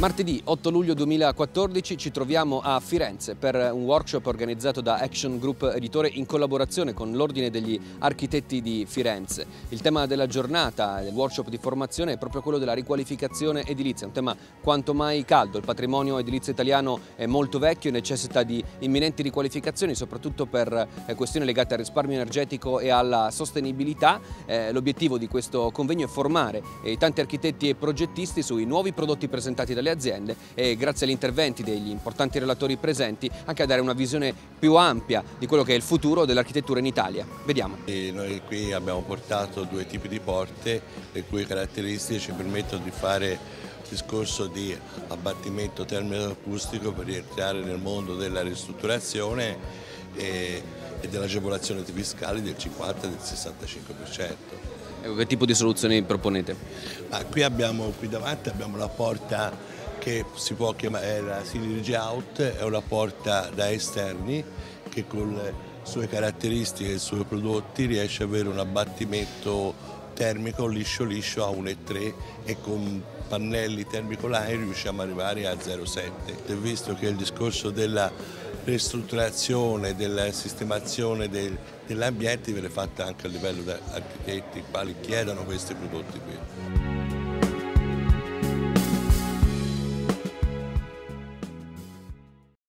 Martedì 8 luglio 2014 ci troviamo a Firenze per un workshop organizzato da Action Group Editore in collaborazione con l'Ordine degli Architetti di Firenze. Il tema della giornata del workshop di formazione è proprio quello della riqualificazione edilizia, un tema quanto mai caldo. Il patrimonio edilizio italiano è molto vecchio e necessita di imminenti riqualificazioni, soprattutto per questioni legate al risparmio energetico e alla sostenibilità. L'obiettivo di questo convegno è formare i tanti architetti e progettisti sui nuovi prodotti presentati dalle aziende e grazie agli interventi degli importanti relatori presenti anche a dare una visione più ampia di quello che è il futuro dell'architettura in Italia. Vediamo. Noi qui abbiamo portato due tipi di porte, le cui caratteristiche ci permettono di fare un discorso di abbattimento termico-acustico per rientrare nel mondo della ristrutturazione e dell'agevolazione fiscale del 50 e del 65%. Che tipo di soluzioni proponete? Qui davanti abbiamo la porta che si può chiamare la Synergy Out, è una porta da esterni che con le sue caratteristiche e i suoi prodotti riesce ad avere un abbattimento termico liscio a 1,3 e con pannelli termicolari riusciamo ad arrivare a 0,7. Visto che il discorso della ristrutturazione, della sistemazione dell'ambiente viene fatta anche a livello di architetti, i quali chiedono questi prodotti qui.